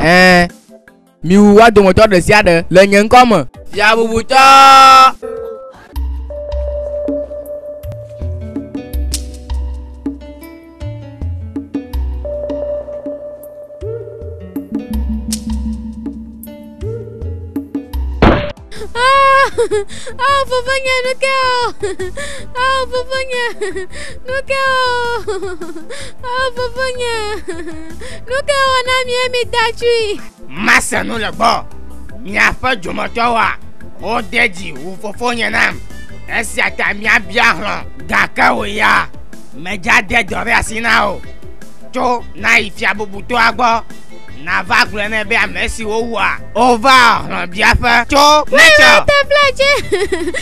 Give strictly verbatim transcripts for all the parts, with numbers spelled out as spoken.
Eh, mi wa domoto de sia de le nye nkome. Fia bubuto. Ah, papanya nukeo. Ah, papanya nukeo. Ah, papanya nukeo na mi mi dachui. Masa no le bo. Mi afa jomoto wa. O deji u fofonya nam. Esi ata mi abia hran. Gaka o ya. Meja de dore asina o. To na ifia bubuto agbo. Na va glene be amesi wo wa. Over hran bia fa. To nature. Te plache.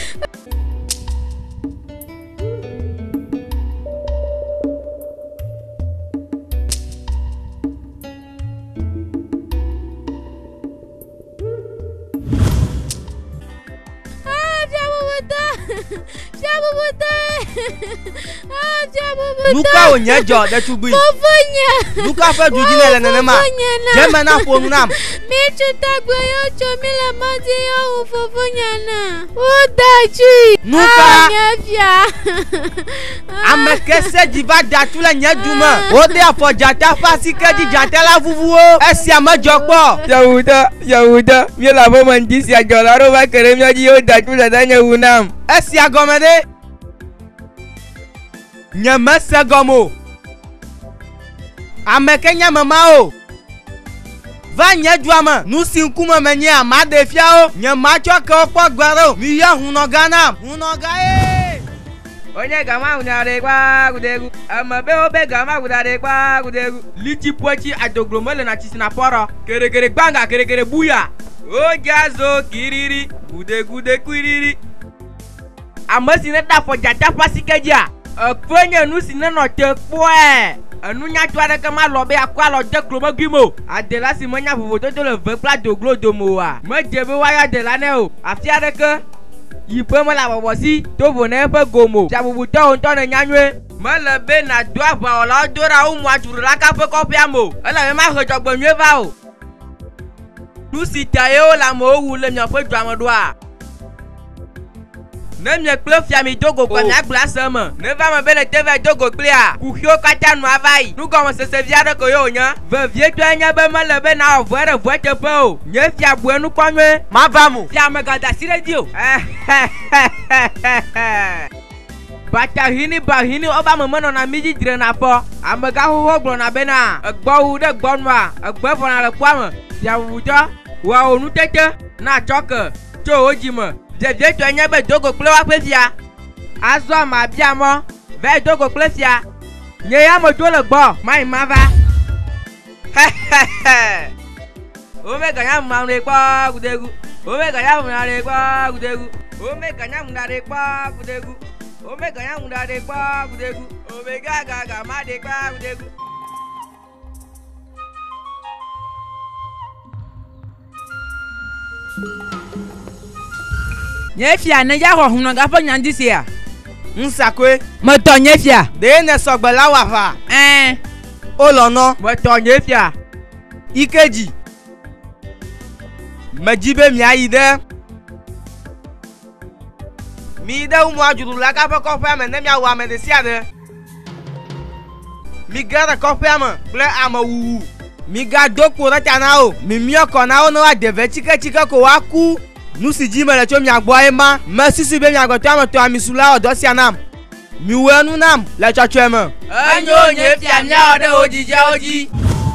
Luka onye jo de tubi. Luka fa juji le nene ma. Jema na po nam. Mi chuta gbe yo cho mi le ma ti yo fofonya na. O dachi. Luka. Nyefia. Ameke se diva datu le nye duma. O de afo jata fa sike di jata la vuvu o. Esi amajo po. Yahuda, Yahuda. Mi la bo man disi ajola ro ba kere mi aji yo datu le danye unam. Esi agomede. Nyama sagomo. Ameke nyama mao. Va nye duama. Nusi nkuma menye amade fia o. Nyama choke okpo gbaro. Mi ya hunoga hunoga e. Onye gama unare kwa gudegu. Amabe obe gama gudare kwa gudegu. Lichi pochi adoglomole na chisina poro. Kere kere banga kere kere buya. O jazo kiriri. Gude gude kwiriri. Amasi neta fo jata pasikeja. Akwenye nusi neno te poe. Anunya tuare kama lobe akwa lo de kloma gimo. Adela si manya vovoto to le vepla do glo do moa. Me jebe waya de la ne o. Afia de ke yipe mo la bobosi to vone pe gomo. Jabubuto onto ne nyanwe. Me le be na do aba ola dora o mu ajuru la ka pe kopia mo. Ele me ma hojogbo nwe va o. Nusi taye o la mo wu le mi ofe do amodoa. Ne mi kple fia mi dogo kwa mi agla sama. Ne va me bele teve dogo klia. Kuhio kata no avai. Nu gomo se se via de ko yo nya. Ve vie to nya be me le be na ovo re vo te pe o. Nye fia bu enu kwanwe. Ma va mu. Fia me gada sire dio. Bata hini ba hini oba me meno na miji dire na po. Amega ho ho glo na be na. Egbo wu de gbo nwa. Egbo fo na le kwa me. Fia wu jo. Wa onu tete na choke. Cho oji me. Je viens to nya be dogo kple wa pe fia. Azo ma bia mo. Ve dogo kple fia. Nye ya mo to le gbo. Mai ma va. O me ganya ma re pa gudegu. O me ganya ma re pa gudegu. O me ganya ma re pa gudegu. O me ganya ma re pa gudegu. O me ga ga ga ma re pa gudegu. Nyefia ne ya ho hunu ga fa nyandi se a. Nsakwe. Mo to nyefia. De ne sogbe la wa fa. Eh. O lo no. Mo to nyefia. Ikeji. Majibe mi ayi de. Mi de umu ajuru la ka fa ko fa me ne mi awa me de sia de. Mi gara ko fa me ple ama wu. Mi ga doko ra tana o. Mi mi oko na o no wa de ve chike chike ko wa ku. Nusi jime le cho mi agbo ema. Me sisi be mi agbo to am to amisula odo sia nam. Mi wenu nam le cho cho me. Anyo nyefia mi a ode oji ja oji.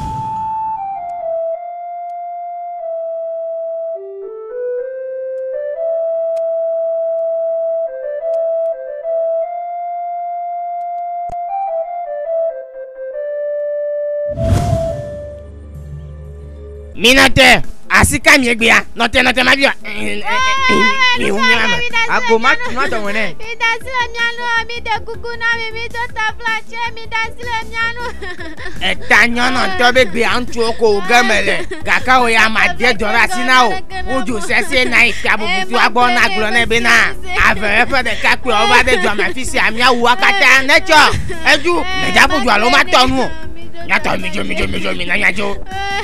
Minate. Asika mi egbe ya. Note note ma bi. Mi unyama. Ago ma tuna do wene. Mi dasile mianu mi de kuku na mi mi to ta flache mi dasile mianu. Etanyo no to be gbe antu oko gamele. Gaka o ya ma de dora sina o. Ojo sese na ifia bubutu agbo na glo na be na. Ave fe de ka pe over de do ma fi si ami awu akata nature. Eju, meja buju alo ma tonu. Nyato mijo mijo mijo mina nyajo.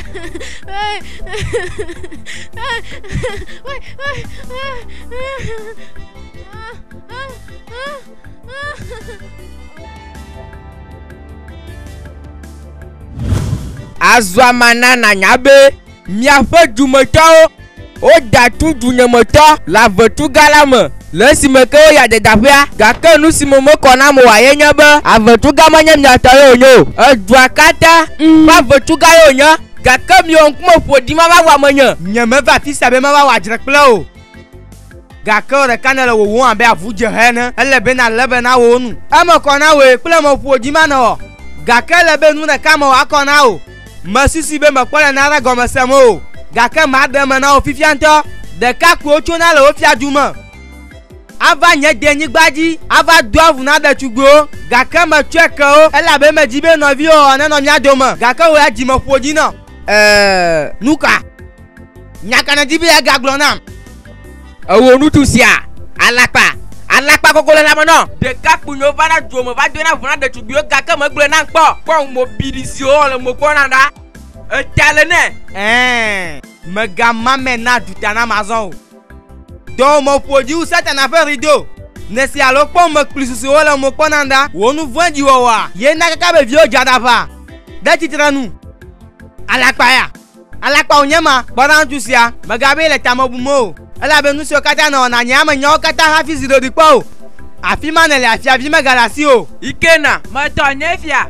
Azwamana na nyabe miaƒe dumetɔwo wodatu dunyemetɔ le avetu gala me le esime ke woya dedaƒea gake nu si me mekɔ na me wòaye nye be avetu gã menye miatɔ ye wònye o edua katã ƒe avetu gã ye wònye gake miwo ŋkume ƒoɖi ma va wɔ amenye nye meva afi sia be meva wɔ adzre kple o gake wo ɖeka ne le wòwɔm abe avu dze he ene ele bena le be na wo nu eme kɔ na woe kple me ƒoɖi ma ne wɔ gake le be nu ɖeka me wòakɔ na o mesisi be mekpɔ le na ɖe gɔme sem o gake maɖe me na wo fifia ŋutɔ ɖeka kpowo tsona le wo fia du me ava nye denyigba dzi ava do avu na ɖetugbiwo gake metsɔe ke wo elabe medzi be nɔviwo nenɔ mía dome gake wo ya dzime ƒoɖi nɔ ɛɛ nuka nyakana dzi be ya gagblɔ nam ewo nutu sia alakpa alakpa koko le lame nɔ ɖeka kpunyo va na du me va do na avu na ɖetugbiwo gake megblɔ na kpɔ kpɔ mo biɖi siwo le mo kpɔ na ɖa eta le ne ɛɛ megama me na duta na mazɔ o dɔw me ƒoɖi wu satana ƒe rido ne si alo kpɔ me kpli susuwo le mo kpɔ na ɖa wo nu vɔ̃ dzi wɔwɔa ye na kaka be viwo dza ɖaʋa ɖe tsitre nu alakpa ya alakpa wònye ma kpɔna ŋutsu sia megabe le tame bum o elabe nu siwo katã nɔ wɔna nye ame nyawo katã hafi zi ɖoɖi kpɔ o afi ma ne le afia vi megale asi o ikena metɔ nye fia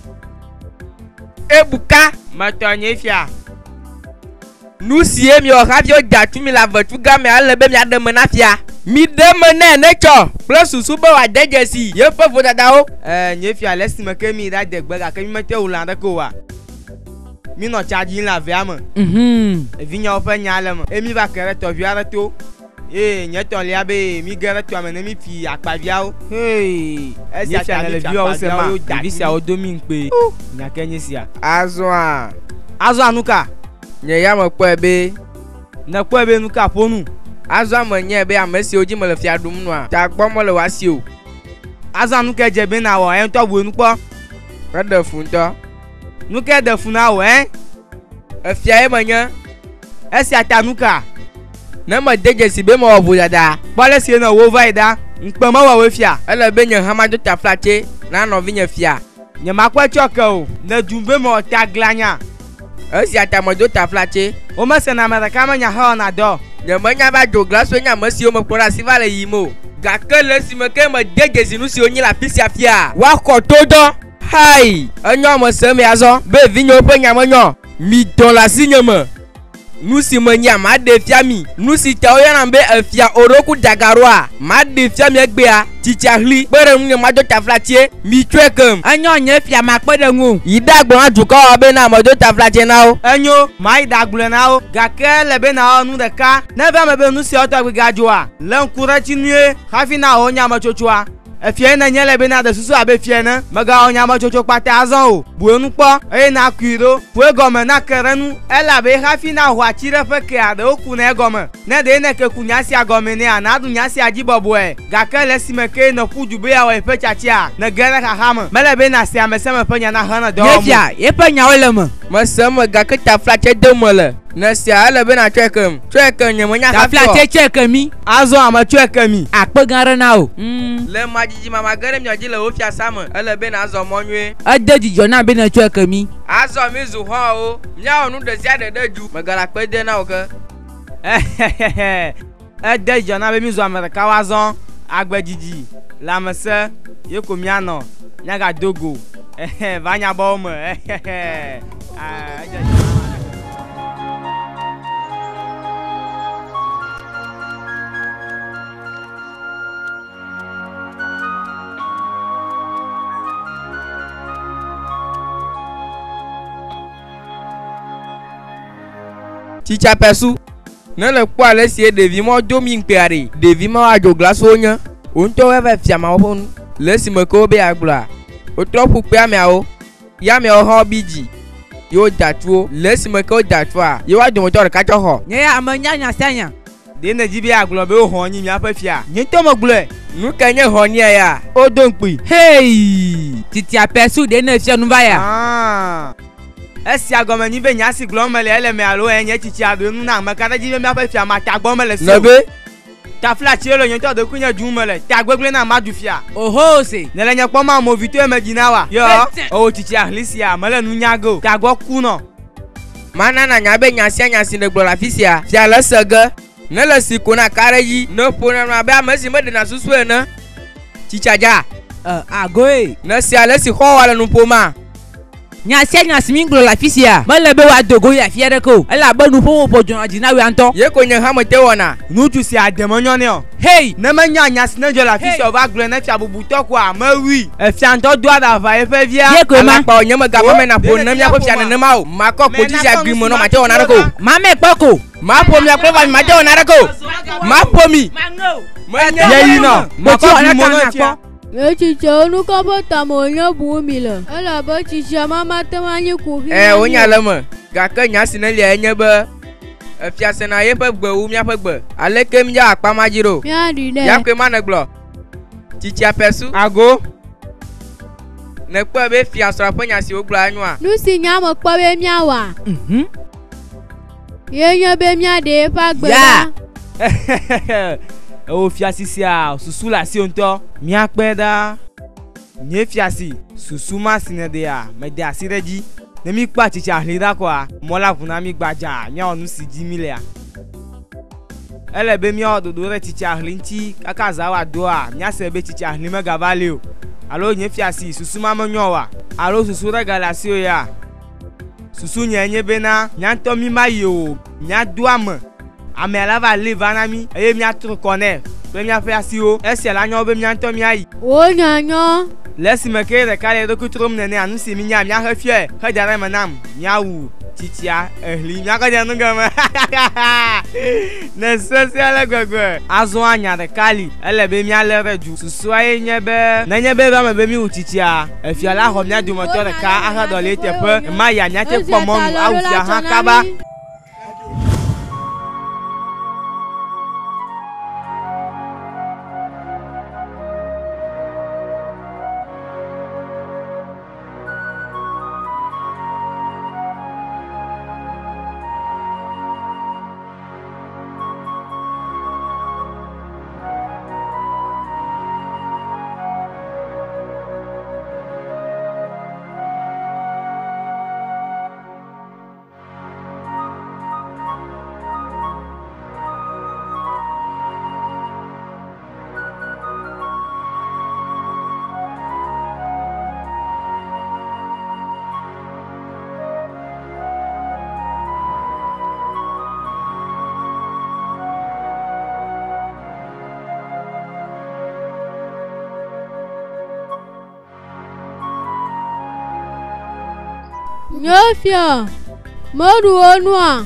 ebuka metɔ nye fia nu sie mi wɔ hafi wodatu mi le avetu gã me ale be miaɖe me na fia mi ɖe me nɛ ne tsɔ kple susu be wòade dzesi yeƒe vodadawo ɛɛ nye fia le esime ke mi ɖa de gbe gake mi mete wu lã ɖeke oa mi nɔ tsa dzi le avea me evinyawo ƒe nya le me emi va ke ɖe tɔvi aɖe to ye nye tɔlia be mi ge ɖe toa me ne mi fi akpaviawo hee esia ta ne le viwawo se ma ɖevi siawo do mi ŋukpe nyake nye sia azɔa azɔa nuka nye ya me kpɔe be ne kpɔe be nuka ƒonu azɔa me nye be ame siwo dzi me le fia ɖum nua ta gbɔ mele woasi o azɔa nuka dze be na wɔ eŋutɔ bu enu kpɔ eɖe fu ŋutɔ nuka ɖe fu na wɔ ɛ efia ye me nye esia ta nuka ne me de dzesi be mewɔ vodada kpɔ le sie ne wo va yi ɖa ŋukpe mewɔ wo fia ele be nye hã ma do taflatse na nɔvi nye fia nye makpɔ tsɔ ke o ne dum be mewɔ ta glanya esia ta me do taflatse womesena ame ɖeka menya he wɔna dɔ nye menya va dzo glaso nye ame siwo mekplɔ ɖe asi va le yiyim o gake le esime ke me de dzesi nu siwo nyi le afi sia fia woaxɔ to dɔ hai enyɔ me se mi azɔ be vinyewo ƒe nya menyɔ mi dɔ le asi nye me nu si me nya ma ɖe fia mi nu si ta woyɔna be efia oroku dagaroa ma ɖe fia mi egbea tsitsia ɣli kpe ɖe nu nye ma do taflatse mi tsɔe kem enyo nye fia ma kpe ɖe ŋu yi ɖe agblɔ na dukɔwo be na me do taflatse na wo enyo ma yi ɖe agblɔ na wo gake le be na wɔ nu ɖeka ne va me be nu siawo tɔgbi gadzoa le ŋku ɖe tsi nue hafi na wo nyametsotsoa efia ne nye le be na de susu abe fia ne megawɔ nyametsotso kpata azɔ o bu enu kpɔ eye na kui ɖo ƒu egɔme na ke ɖe nu elabe hafi na ho atsi ɖe ƒe kea ɖewo ku ne egɔme ne ɖe ne ke ku nya sia gɔme nea na ɖu nya sia dzi bɔbɔe gake le esime ke ne ƒu du be yeawɔ eƒe tsatsia ne ge ɖe xaxa me mele be na se ame se me ƒe nya na he ne dɔ wɔm nye fia yeƒe nyawo le me mese me gake taflatse de me le ne sia ele be na tsɔe kem tsɔe ke nye menya taflatse tsɔe ke mi azɔ ame tsɔe ke mi akpe gã ɖe na o le ma dzidzi mama ge ɖe miɔ dzi le wo fiasa me ele be na azɔ mɔ nyuie ede dzidzɔ na be ne tsɔe ke mi azɔ mi zu xɔwo míawɔ nu ɖe sia ɖe ɖe dzu megale akpe de na wo ke ede dzidzɔ na be mi zu ame ɖeka woazɔ agbedzidzi lãmesẽ ye ko mianɔ miagado go va nya bɔwo me tsitsa pesu ne le kpɔ ale sie ɖevi mɔ do mi ŋkpea ɖe ɖevi ma woadzo glasiwo nye wo ŋutɔ wo va fia ma woƒe nu le esime ke wo be agblɔa wotrɔ ƒu kpe ameawo ya ameawo hã wobi dzi ye woda tuwo le esime ke woda tua ye woa dometɔ ɖeka tsɔ xɔ nye ya ame nya nya sia nya de ne dzi be agblɔ be woxɔ nyi míaƒe fia nye tɔ me gblɔe nu ke nye xɔnia ya o do nkpi Hey! Titi aperçu de ne fia nu va ya. ah esia gɔme nyi be nya si gblɔm mele ele me alo enye tsitsi abe nu na ame ka ɖe dzi be míaƒe fia ma ta gbɔ mele se ne be tafla tsi le nye tɔ de kunye dum mele ta gbegble na ma du fia Oho se. ne le nye kpɔm a movito me dzina wa yo Ete. o tsitsi ahlisia mele nu nya go ta gbɔ kunɔ mana na nya be nya sia nya si ne gblɔ le afi sia fia le se ge ne le si ko na ka ɖe dzi ne ƒo na abe ame si me ɖena susu ene tsitsadza Uh, agoe. ne sia le si xɔ wa le nuƒo ma Nya sia nya si mi gblɔ le afi sia. Mele be wa dogo yi afia ɖeke o. Elabe nuƒo ƒo dzɔna dzi na wòa ŋutɔ. ye ko nye hã me te wɔna ŋutsu si ademe nyɔ nɛ o Hey! ne menya nya si ne dzɔ le afi sia o va gblɔe ne fia bubutɔ koa mewui efia ŋutɔ do aɖava yeƒe via Ye koe ma. alakpa nye me gafɔ me na ƒo ne míaƒe fia nenema o makɔ kpotsi sia gbi me nɔ mate wɔna ɖeke o Mame kpɔ ko. ma ƒo mia kple va mi mate wɔna ɖeke o ma ƒo mi menye ye yi nɔ Kpotsi makɔ wɔna bi mo ta ne na fia kpɔ. Ye tsitsia nu kɔ be tame wònye bu mi le elabe tsitsia ma ma te ma nyi ku hi ɛ wonya le me gake nya si ne lia enye be efia sena yeƒe gbe wu míaƒe gbe aleke mídza akpa ma dzi ɖo míaɖi ɖe ya koe ma ne gblɔ tsitsi aperçu ago ne kpɔe be fiasrɔ̃ ƒe nya si wogblɔa enyoa nu si nya me kpɔ be míawɔa Mhm. ye nye be míaɖe eƒe agbe Ya. ɖa ewo fia sisia susu le asi ŋutɔ míakpɛ ɖa nye fia si susu ma si ne dea mede asi ɖe dzi ne mi kpa tsitsi ahli ɖa kɔa mɔ la ʋu na mi gbadza míawɔ nu si dzi mi lea ele be míawɔ dodo ɖe tsitsi ahli ŋuti kaka za wa doa míase be tsitsi ahli megava li o alo nye fia si susu ma menyɔ wa alo susu ɖe ga le asi o ya susu nye nye bena míatɔ mi ma yi o míado ame ame la va li va na mi eye míatro kɔ nɛ kple míaƒe asiwo esia la nyɔ be míatɔ míayi wonya nyɔ le esime ke ɖeka le eɖokui trom nenea nu si mi nya míaxe fiae xe da ɖe me nam míawu tsitsia ehli míakɔ dze nu geme ne sesẽ le gbegbe azɔ anya ɖeka li ele be míalé ɖe dzu susua ye nye be nenye be va me be míwu tsitsia efia la xɔ mía dometɔ ɖeka axe dɔli teƒe ma ya míate kpɔ mɔnu awu fia hã kaba. nye fia meɖu wo nua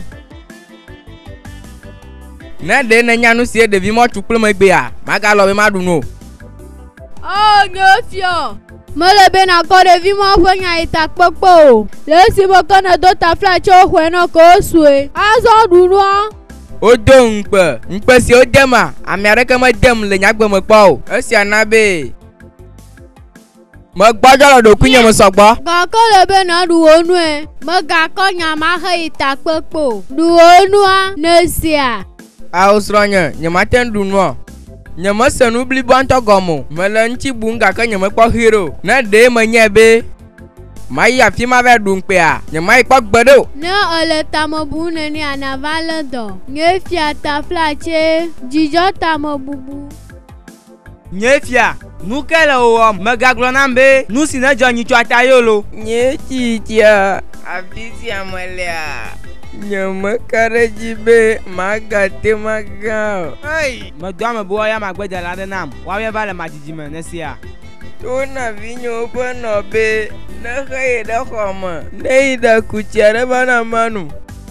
ne ɖe ne nya nu sie ɖevi mɔtsu kple megbea magalɔ be maɖu nu o o nye fia mele be nakɔ ɖevi ma ƒe nya yi takpekpe o le esi be ke ne do tafla tso xɔe ne ke wosue azɔ ɖu nua wodo ŋukpe ŋukpe si wodema ame aɖeke medem le nyagbeme kpɔ o esia na be megbɔdzɔ le ɖokuinye me sɔgbɔ gake le be naɖu wo nue megakɔ nya ma xe yi takpekpe o ɖu wo nua ne sia awo srɔ̃nye nyemate ŋu ɖu nua nyemese nu blibo ŋutɔ gɔme o mele ŋutsi bum gake nyemekpɔ xi ɖo ne ɖe menye be mayi afi ma va ɖu ŋukpea nyemayi kpɔ gbe ɖo ne ele tame bu nenea nava le dɔ nye fia tafla tse dzidzɔ tame bubu nye fia nu ke le wo wɔm megagblɔ nam be nu si ne dzɔ nyitsɔ ata yo lo nye tsitsia afi sia me lea nyemeka ɖe dzi be magate magã o ei medo ame be woaya magbedela aɖe nam woawoe va le madzidzi me ne sia to na vinyewo ƒe nɔ be ne xe yi ɖe xɔ me ne yi ɖe kutsi aɖe va na manu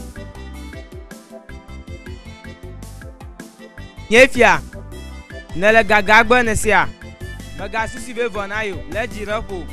nye fia ne le gaga gbe ne sia megasusi be vɔ na yo le dzi ɖe ƒo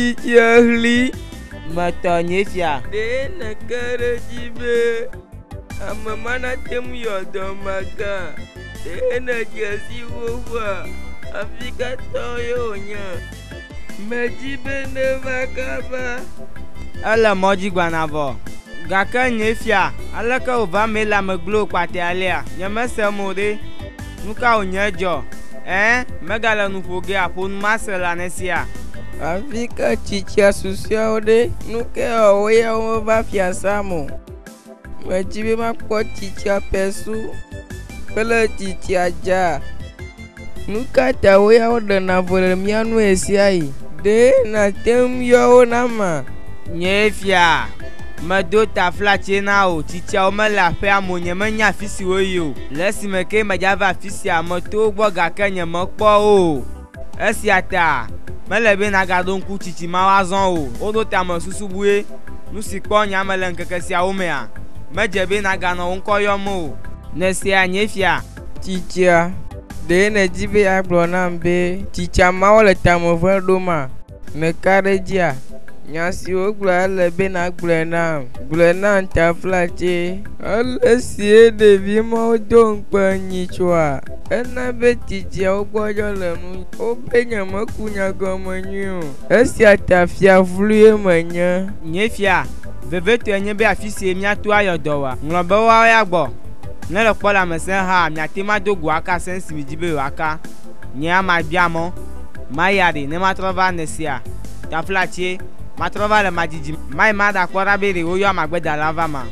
tsitsia hli metɔ nye fia ɖe neke ɖe dzi be Amamana tem yodo maga. Ena jasi wowa. Afrika toyo nya. Mejibe ne makaba. Ala moji gwanavo. Gaka nyefia. Ala ka ova me la me glo kwate alia. Nyame se mode. Nuka onyejo. Eh? Megala nufoge apon masela nesia. Afrika chicha susia ode. Nuke owe ova fiasamo. Mejibe makpo chicha pesu. Pele chicha ja. Nuka tawe ode na vole mianu esiai. De na tem yo nama. Nyefia. Mado ta flache na o chicha o me la fe amonye me nya fisi wo yo. Lesi me ke me java fisi amoto gbo ga kenye mo po o. Esi ata. Me le be na gadon ku chichi ma wa zon o. O do ta mo susu buye. Nu si po nya me le nkeke sia o me a. Me je be na ga no nko yo mo. Nesi a nyefia. Chicha. De ne jibe ya blonambe. Chicha ma wole tamo verdoma. Me karejia. Nyasi ogla le bena glena glena ta flache ale sie de vi mo don panyi chwa ena betiji ogbojo le nu o benya makunya gomanyu esi atafia flue manya Nyefia. Veve to enye be afisi mi atu ayodo wa. Nglobe wa ya gbo. Ne le pola mesen ha mi atima dogu aka sensi mi jibe aka. Nya ma biamo. Ma yade ne ma trova nesia. Ta flache. Ma trova le majiji mai ma da kwara bere o yo amagbeda lava ma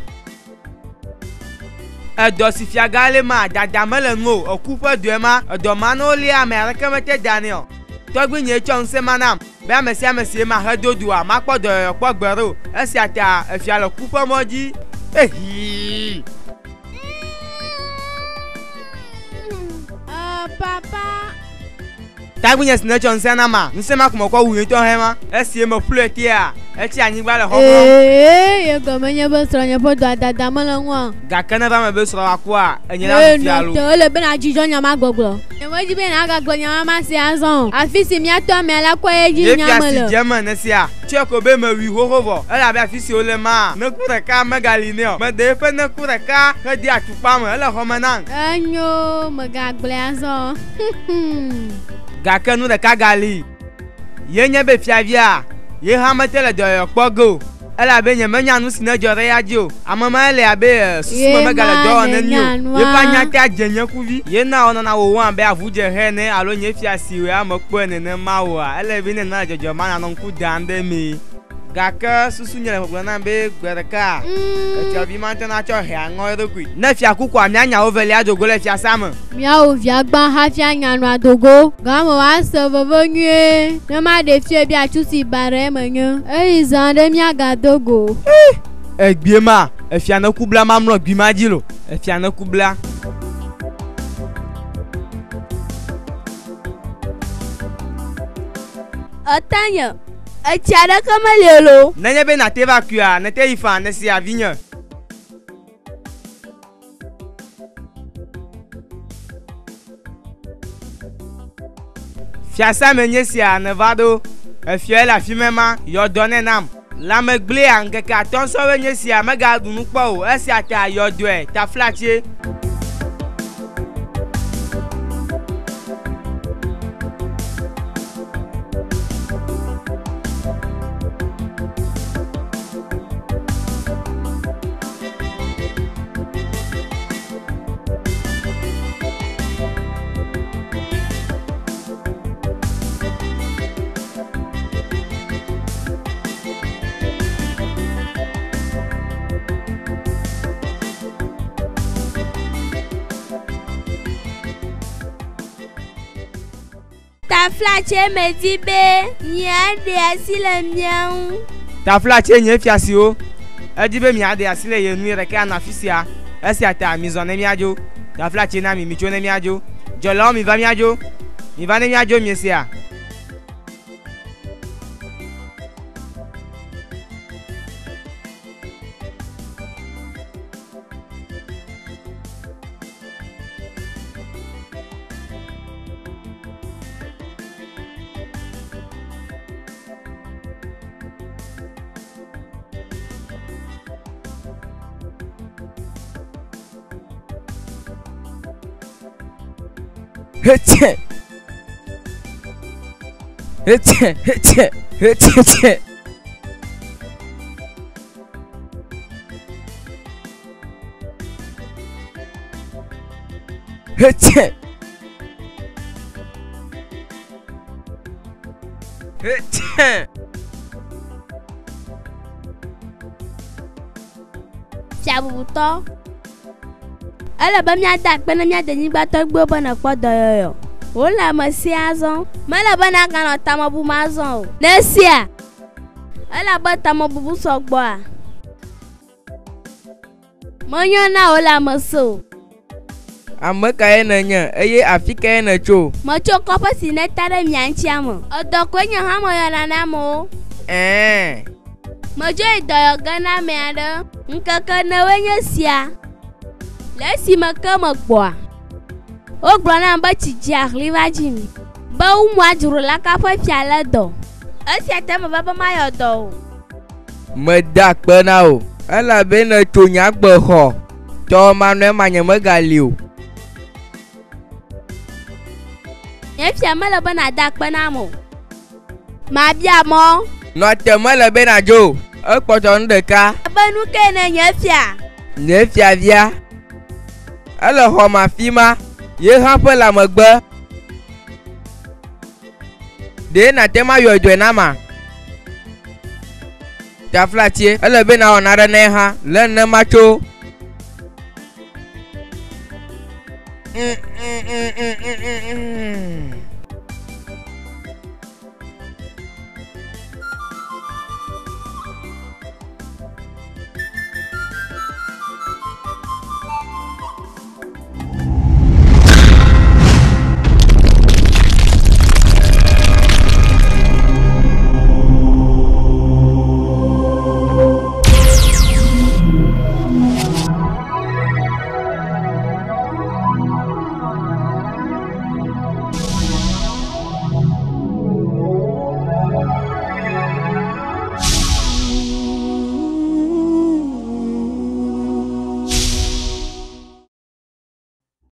e do si fiagale ma dada mele no okupo do ma do ma no li america mete daniel to gbe nye chon se manam be amesi amesi ma hedodu a ma podo po gbero e si ata e fialo kupo moji ehi Ah, papa. Tagbunya sinechon se na ma nse ma kuma kwa wuye to he ma esie mo plate a e ti anyi gba le ho Eh, ye go menye be sro nye podo adada mala nwa. ga kana ba me be sro akwa enye la fialo Eh, no, le be na jijo nya ma gbogbo. E mo jibe na ga gbo nya ma si azon. Afisi mi ato me ala kwa eji ye nya fia mala. si jema nesia cheko be me wi hohovo e la be afisi ole ma ne kure ka megaline o me de pe ne kure ka he di atupa mo ele ho menan Anyo, me ga gble azon. ga kanu de ka gali ye nye be fia via ye ha metele do yo pogo e la be nye menya nu sine jore ya jo amama ele abe susu Ye me megale do ma ne ne ni o nyanwa. ye pa nya ta jenye kuvi ye na ona na wo wan be avuje he ne alo nye fia si we amokpo ne ne ma wo a ele bi ne na jojo ma na no ku dande mi ga ka susu nye le na be gwereka e ti bi ma na cho he ango edokui na fia kuku amia nya oveli ajogo le fia sam Mia o via gba ha fia nya no adogo. Ga mo wa se vovo nue. Ne ma de fie bi atusi bare menyo. E izan de mia ga dogo. egbie ma e fia na kubla ma mro gbi ma jilo e fia na kubla Otanya. E tiara kama lelo. na nye be na te vakua na te ifa na si avinya fia sa menye si a nevado e fia la fi mema yo donne nam la me gble an ke ka ton so we nye si a me ga dunu po o e si ata yo do e ta flache Ta flache me di be. Nya de asile miau. ta flache nye fia si o e di be mi ade asile ye nu re ka na fisia e si ata mi zo ne mi ajo ta flache na mi mi cho ne mi ajo jolo mi va mi ajo mi va ne mi ajo mi si a Hete. Hete, hete, hete, hete. Hete. Hete. Fiabubuto. Elle ba mi ada pe na mi ada ni gba to gbe bo na po doyoyo. O la mo si azon. Ma la ba na kan ta mo bu ma azon o. Nesia. Elle ba ta mo bu so gbo a. Mo yan na o la mo so. Ame ka ye na nya eye afi ka ye na cho. Mo cho ko pa si na tare mi anchi amo. Odo ko nya ha mo ya na na mo. Eh. Mo jo idoyo gana me ada. Nkaka na wenye sia. Lesi makama kwa. O gbona ba chiji akliva jimi. Ba umu ajuru la ka fa fiala do. Asi atama baba mayo do. Me dak pe na o. Ala be na cho nya gbe ho. Cho ma no ma nya me galiu. Ye fia mala bana dak pe na mo. Ma bia mo. No te me le be na jo. E poto n de ka. Abanu ke na ye fia. Ne fia via. Ala ho ma fi ma. Ye ha pe la me gbe. De na te ma yo do na ma. Ta flatie. Ala be na ona re na ha. Le na ma cho. Mm.